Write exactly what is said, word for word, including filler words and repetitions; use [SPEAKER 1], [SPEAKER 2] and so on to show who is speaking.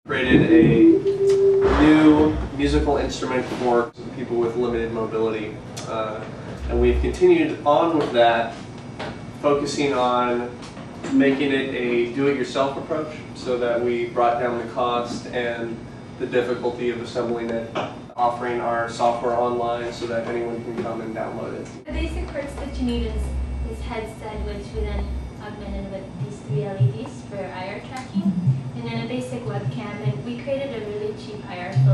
[SPEAKER 1] Created a new musical instrument for people with limited mobility. Uh, and we've continued on with that, focusing on making it a do-it-yourself approach so that we brought down the cost and the difficulty of assembling it, offering our software online so that anyone can come and download it.
[SPEAKER 2] The basic parts that you need is this headset, which we then augmented with these three L E Ds for I R tracking, and then a basic webcam, and we created a really cheap I R